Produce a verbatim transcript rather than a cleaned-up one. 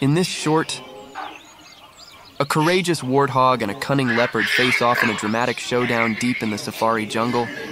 In this short, a courageous warthog and a cunning leopard face off in a dramatic showdown deep in the safari jungle.